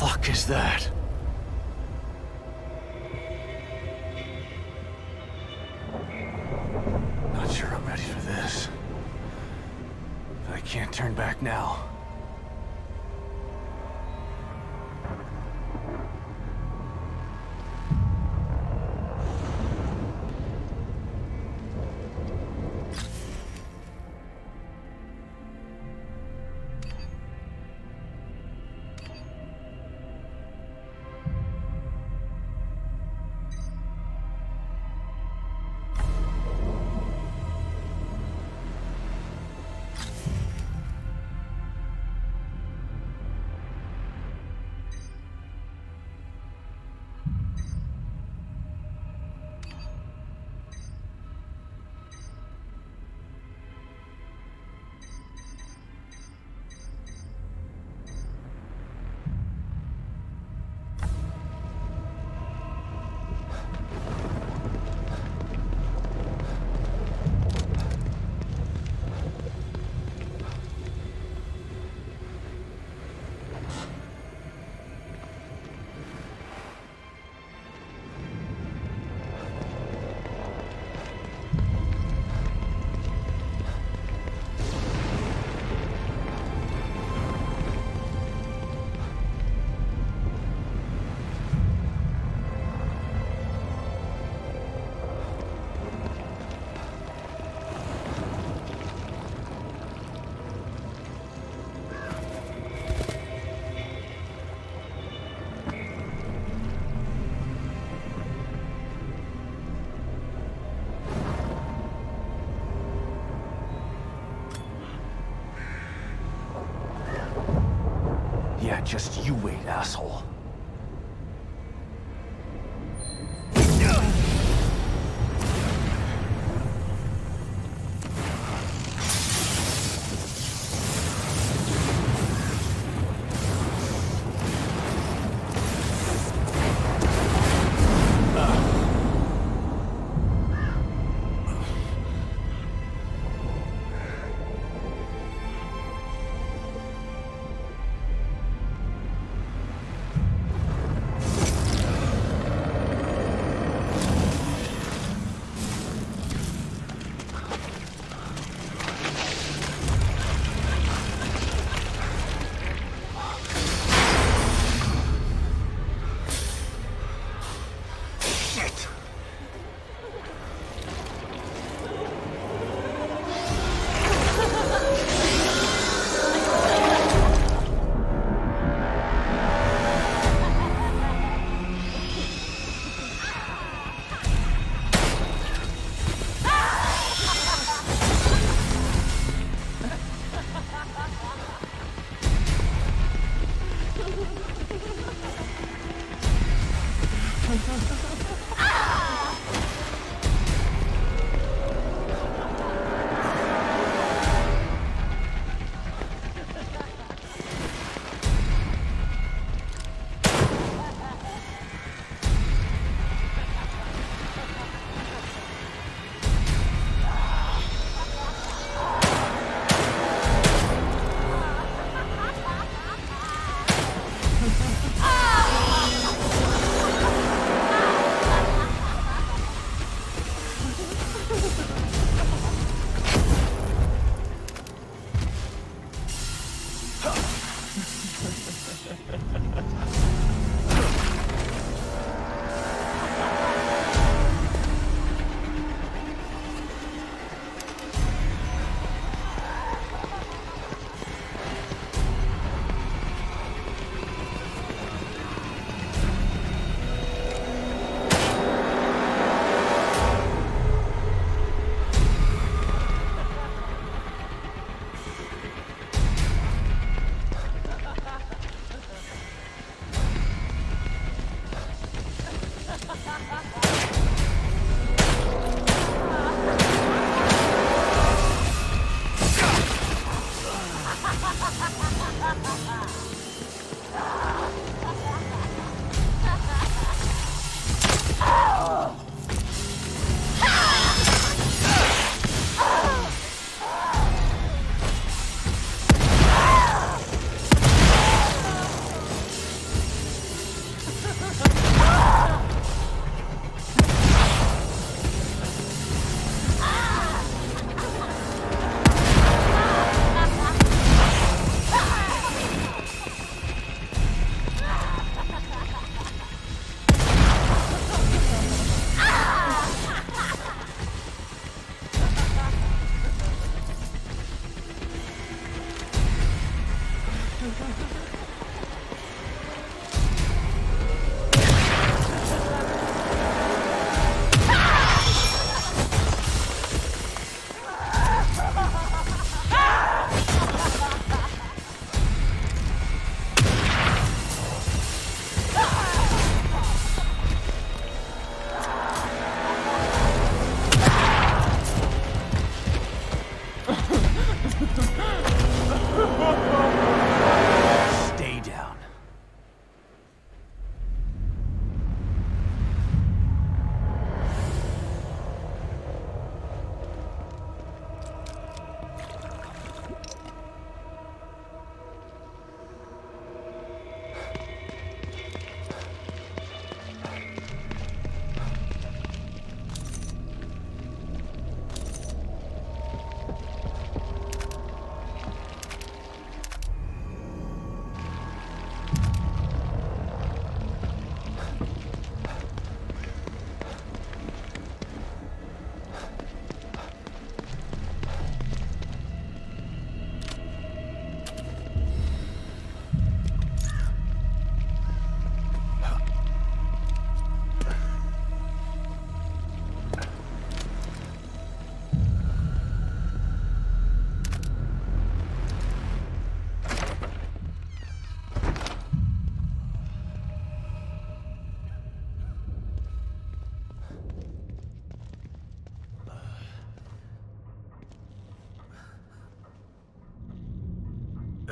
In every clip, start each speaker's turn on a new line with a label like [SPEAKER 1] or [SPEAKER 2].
[SPEAKER 1] fuck is that? Not sure I'm ready for this. But I can't turn back now. Yeah, just you wait, asshole.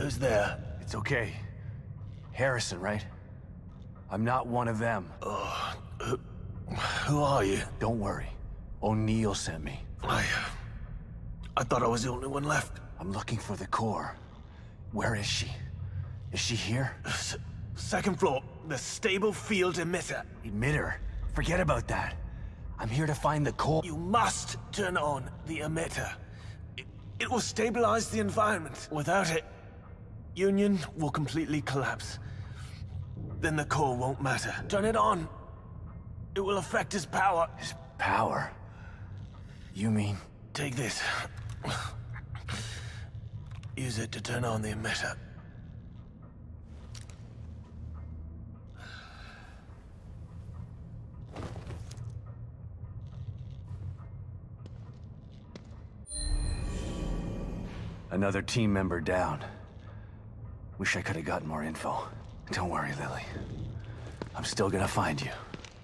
[SPEAKER 2] Who's there?
[SPEAKER 1] It's okay. Harrison, right? I'm not one of them.
[SPEAKER 2] Who are you?
[SPEAKER 1] Don't worry. O'Neill sent me.
[SPEAKER 2] I thought I was the only one left.
[SPEAKER 1] I'm looking for the core. Where is she? Is she here?
[SPEAKER 2] Second floor, the stable field emitter.
[SPEAKER 1] Emitter? Forget about that. I'm here to find the core.
[SPEAKER 2] You must turn on the emitter. It will stabilize the environment. Without it, Union will completely collapse. Then the core won't matter. Turn it on. It will affect his power.
[SPEAKER 1] His power? You mean?
[SPEAKER 2] Take this. Use it to turn on the emitter.
[SPEAKER 1] Another team member down. Wish I could have gotten more info. Don't worry, Lily. I'm still gonna find you.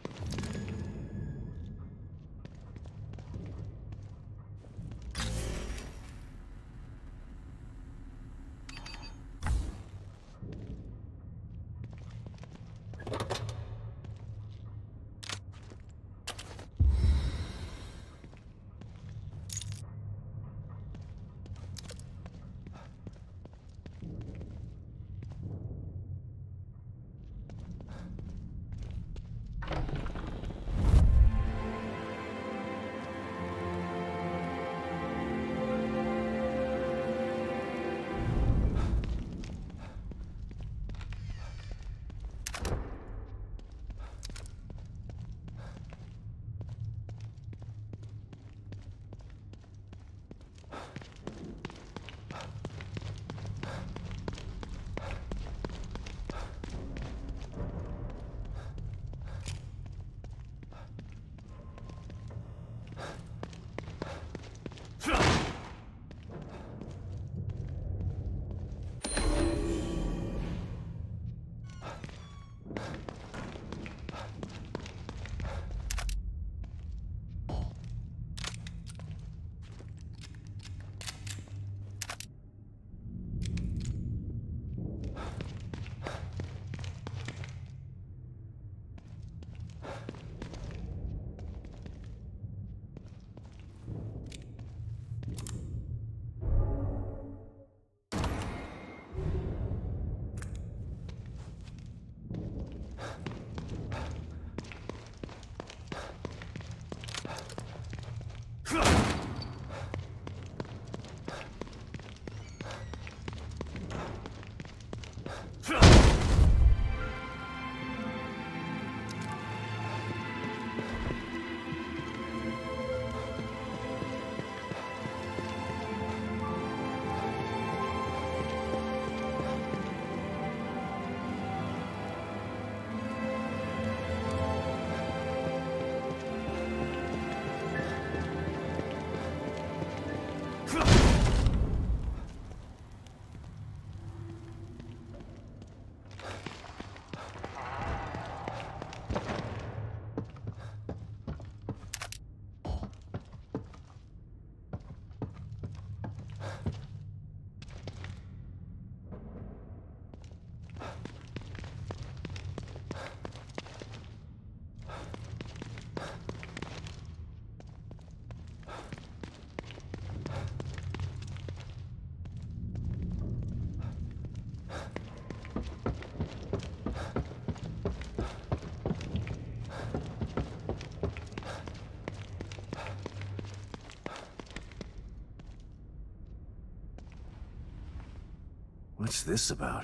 [SPEAKER 1] What's this about?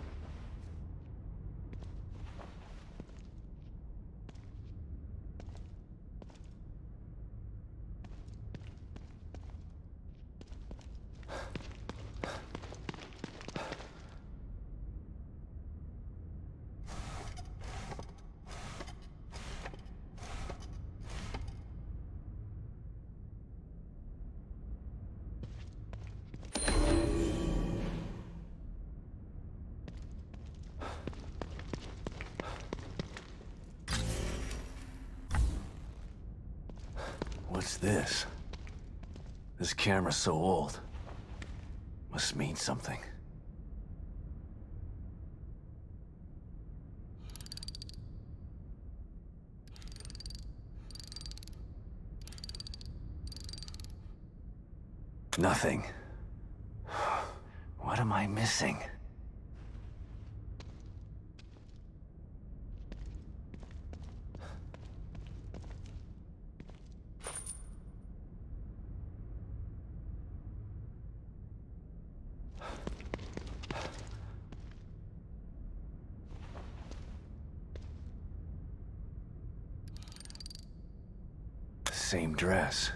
[SPEAKER 1] What's this? This camera's so old. Must mean something. Nothing. What am I missing? Same dress.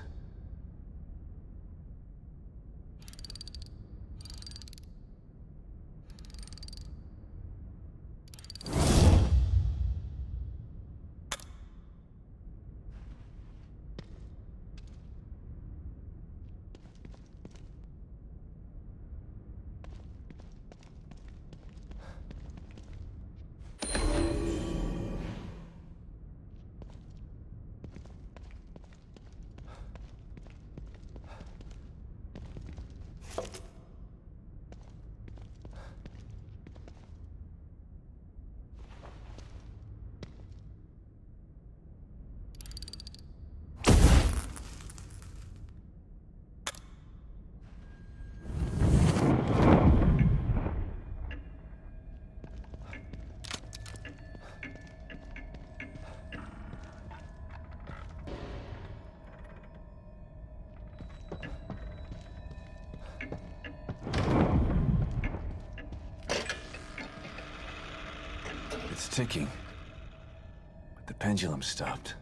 [SPEAKER 1] It's ticking, but the pendulum stopped.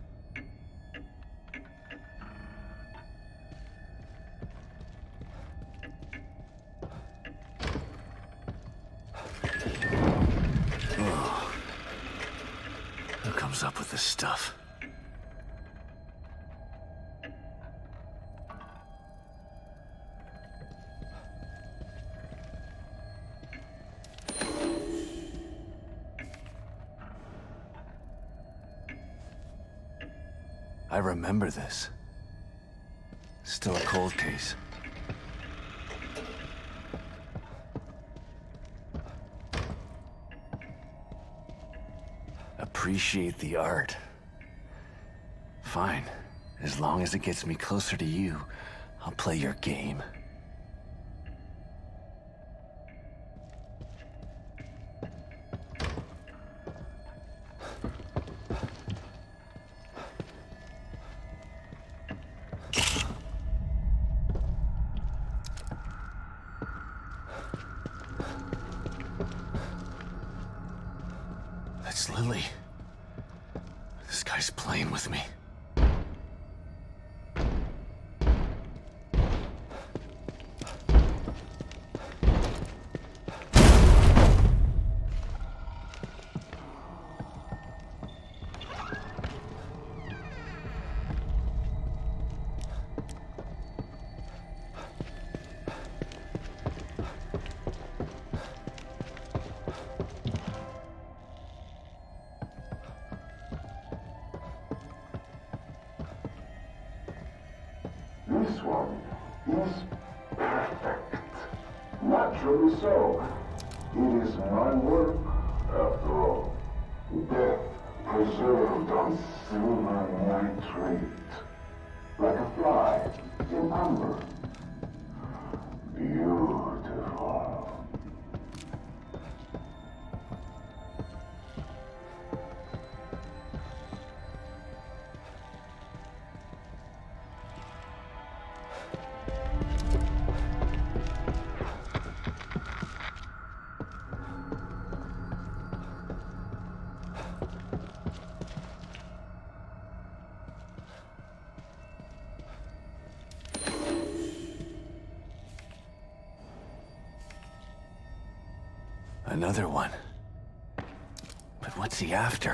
[SPEAKER 1] Oh. Who comes up with this stuff? I remember this. Still a cold case. Appreciate the art. Fine. As long as it gets me closer to you, I'll play your game. That's Lily. This guy's playing with me.
[SPEAKER 3] This one is perfect. Naturally so. It is my work, after all. Death preserved on silver nitrate. Like a fly in amber. Beautiful.
[SPEAKER 1] Another one. But what's he after?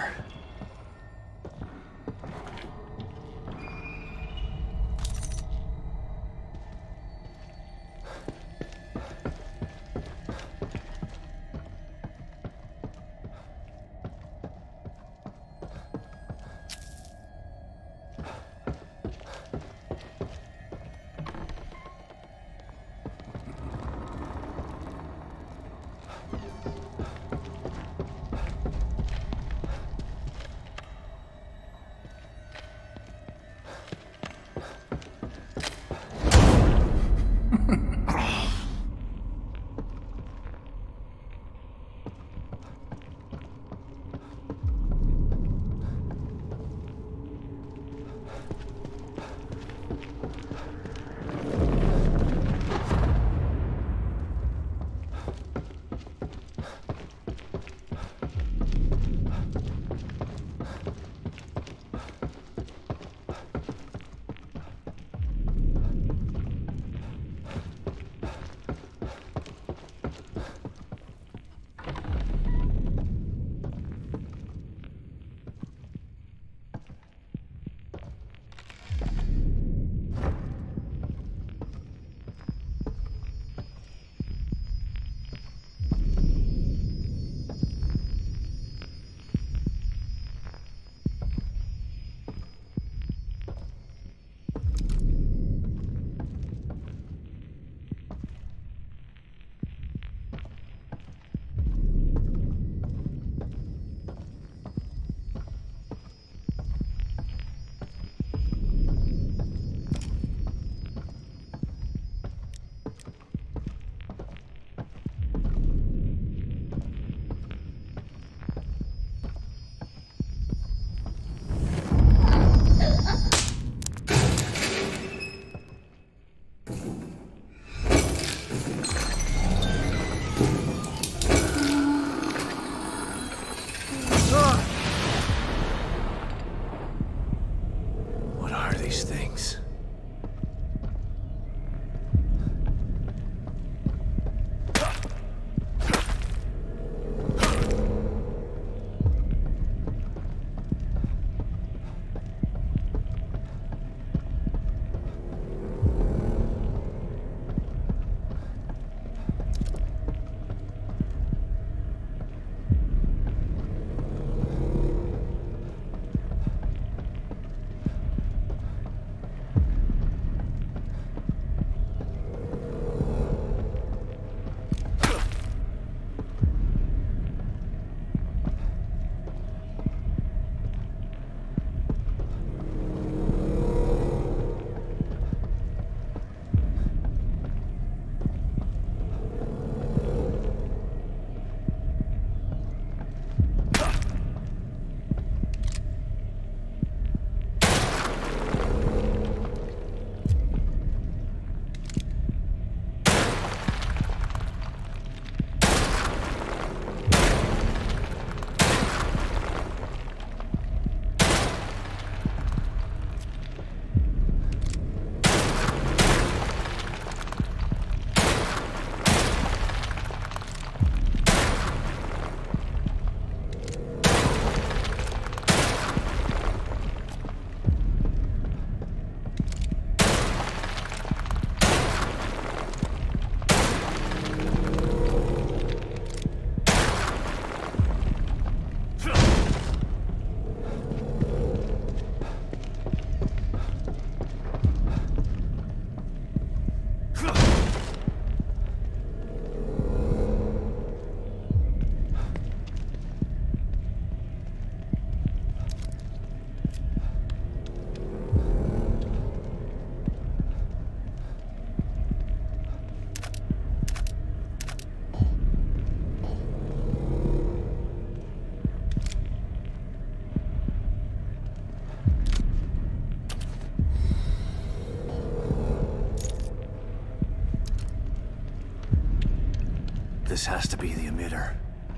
[SPEAKER 1] this has to be the emitter.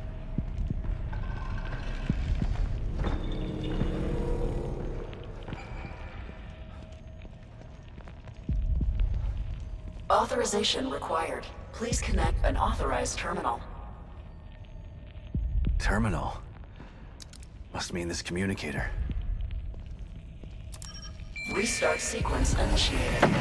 [SPEAKER 4] Authorization required. Please connect an authorized terminal.
[SPEAKER 1] Terminal? Must mean this communicator.
[SPEAKER 4] Restart sequence initiated.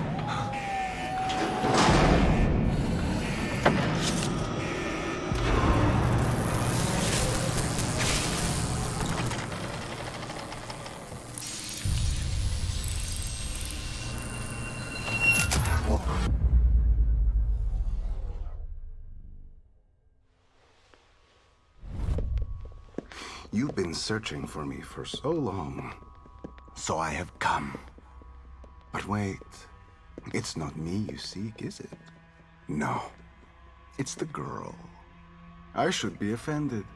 [SPEAKER 5] You've been searching for me for so long, so I have come. But wait, it's not me you seek, is it? No, it's the girl. I should be offended.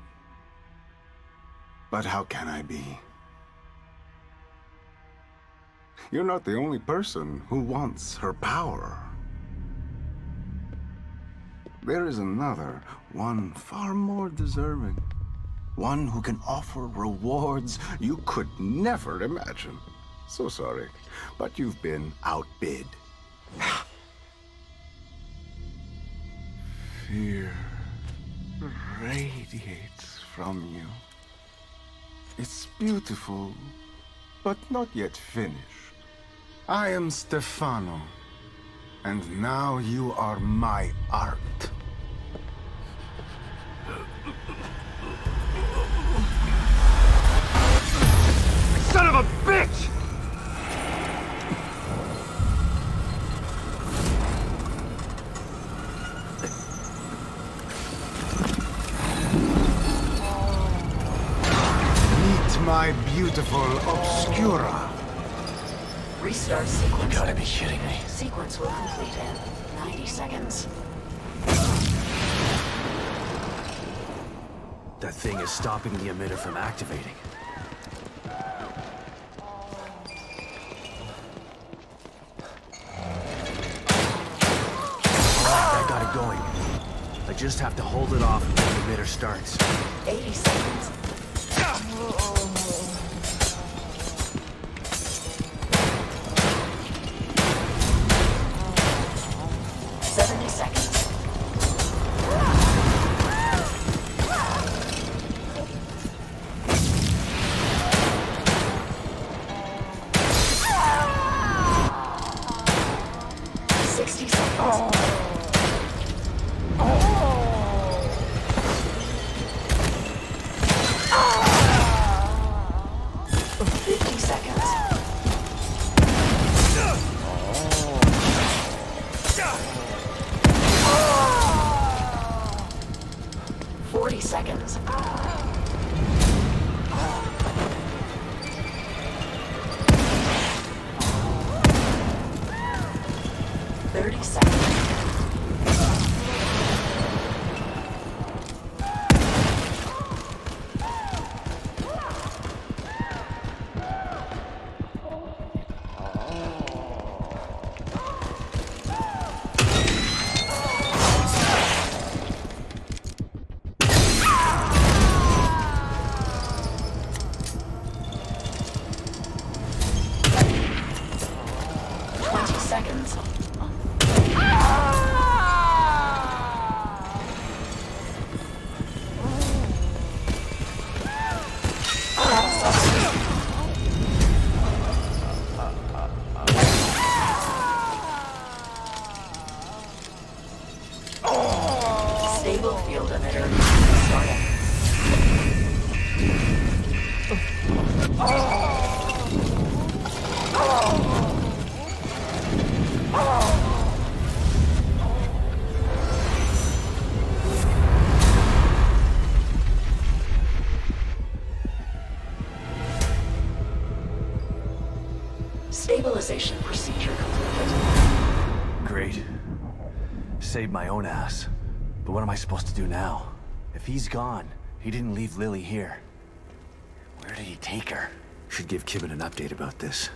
[SPEAKER 5] But how can I be? You're not the only person who wants her power. There is another, one far more deserving. One who can offer rewards you could never imagine. So sorry, but you've been outbid. Fear radiates from you. It's beautiful, but not yet finished. I am Stefano, and now you are my art.
[SPEAKER 1] Son of a bitch!
[SPEAKER 5] Meet my beautiful Obscura.
[SPEAKER 4] Restart sequence.
[SPEAKER 1] You gotta be kidding me.
[SPEAKER 4] Sequence will complete in 90 seconds.
[SPEAKER 1] That thing is stopping the emitter from activating. Going. I just have to hold it off until the emitter starts.
[SPEAKER 4] 80 seconds. 70 seconds. 60 seconds. 50 seconds. 40 seconds. 30 seconds. 20 seconds. Stable field emitter started. Stabilization procedure completed.
[SPEAKER 1] Great. Saved my own ass. But what am I supposed to do now? If he's gone, he didn't leave Lily here. Where did he take her? Should give Kibben an update about this.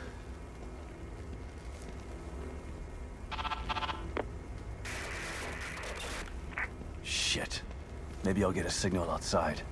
[SPEAKER 1] Shit. Maybe I'll get a signal outside.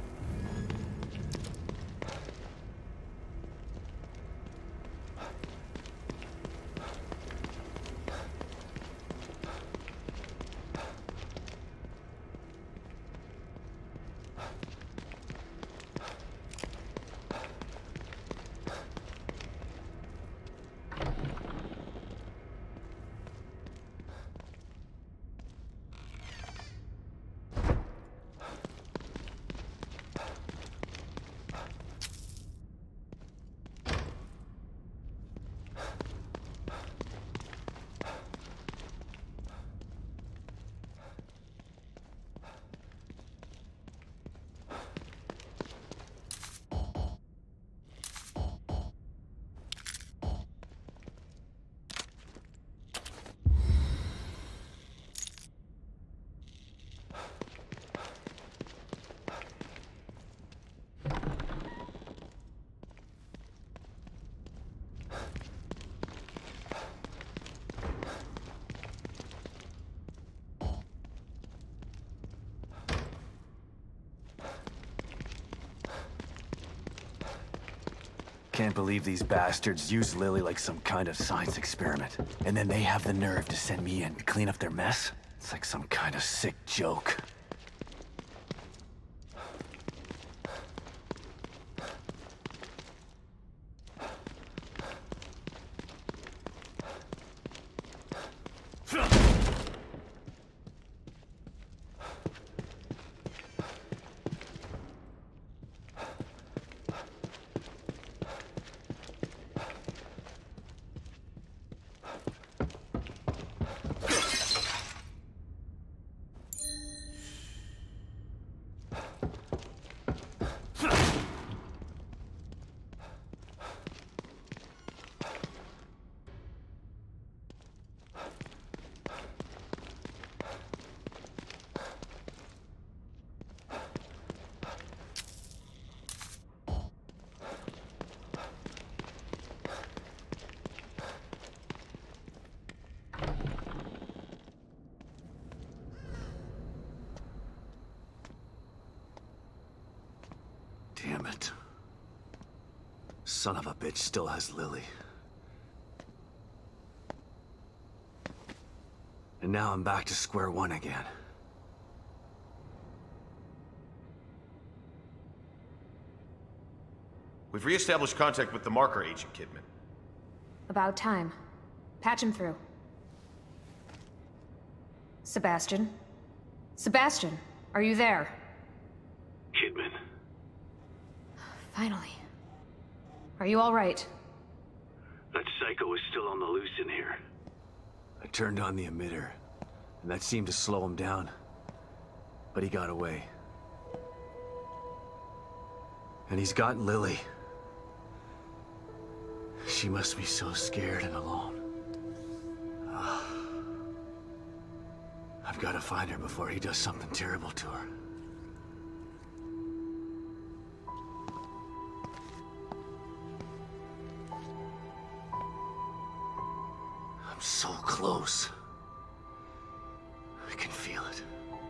[SPEAKER 1] Can't believe these bastards used Lily like some kind of science experiment. And then they have the nerve to send me in to clean up their mess? It's like some kind of sick joke. Damn it. Son of a bitch still has Lily. And now I'm back to square one again.
[SPEAKER 6] We've re-established contact with the marker agent, Kidman.
[SPEAKER 7] About time. Patch him through. Sebastian? Sebastian, are you there?
[SPEAKER 1] Kidman.
[SPEAKER 7] Finally. Are you all right?
[SPEAKER 1] That psycho is still on the loose in here. I turned on the emitter, and that seemed to slow him down. But he got away. And he's got Lily. She must be so scared and alone. I've got to find her before he does something terrible to her. I'm so close. I can feel it.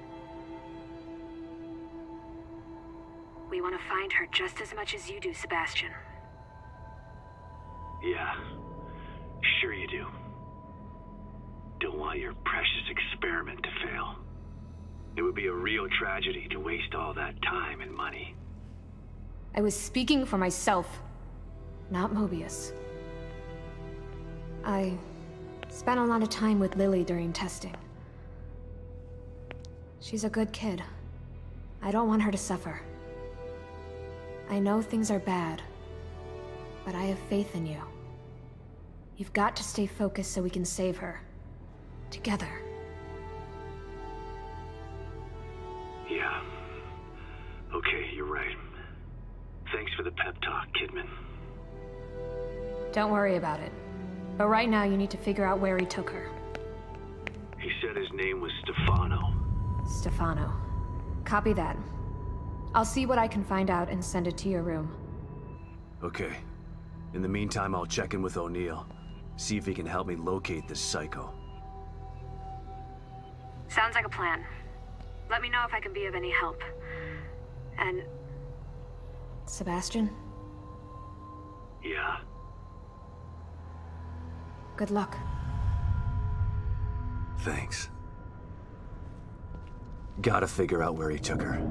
[SPEAKER 7] We want to find her just as much as you do, Sebastian.
[SPEAKER 1] Yeah, sure you do. Don't want your precious experiment to fail. It would be a real tragedy to waste all that time and money.
[SPEAKER 7] I was speaking for myself, not Mobius. I spent a lot of time with Lily during testing. She's a good kid. I don't want her to suffer. I know things are bad, but I have faith in you. You've got to stay focused so we can save her. Together.
[SPEAKER 1] Yeah. Okay, you're right. Thanks for the pep talk, Kidman.
[SPEAKER 7] Don't worry about it. But right now you need to figure out where he took her.
[SPEAKER 1] He said his name was Stefano.
[SPEAKER 7] Stefano. Copy that. I'll see what I can find out and send it to your room.
[SPEAKER 1] Okay. In the meantime, I'll check in with O'Neill. See if he can help me locate this psycho.
[SPEAKER 7] Sounds like a plan. Let me know if I can be of any help. And... Sebastian?
[SPEAKER 8] Yeah.
[SPEAKER 7] Good luck.
[SPEAKER 1] Thanks. Gotta figure out where he took her.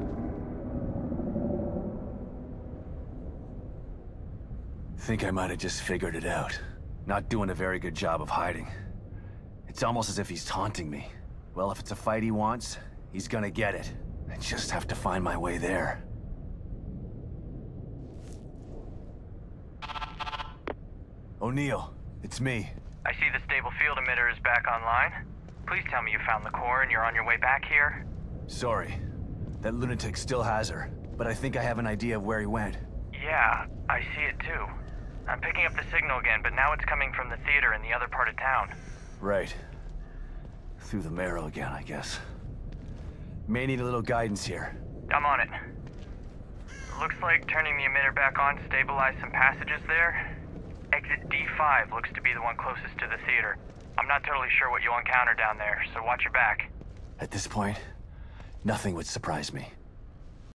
[SPEAKER 1] Think I might have just figured it out. Not doing a very good job of hiding. It's almost as if he's taunting me. Well, if it's a fight he wants, he's gonna get it. I just have to find my way there. O'Neill, it's me.
[SPEAKER 9] I see the stable field emitter is back online. Please tell me you found the core and you're on your way back here.
[SPEAKER 1] Sorry. That lunatic still has her, but I think I have an idea of where he went.
[SPEAKER 9] Yeah, I see it too. I'm picking up the signal again, but now it's coming from the theater in the other part of town.
[SPEAKER 1] Right. Through the marrow again, I guess. May need a little guidance here.
[SPEAKER 9] I'm on it. Looks like turning the emitter back on stabilized some passages there. Exit D5 looks to be the one closest to the theater. I'm not totally sure what you'll encounter down there, so watch your back.
[SPEAKER 1] At this point, nothing would surprise me.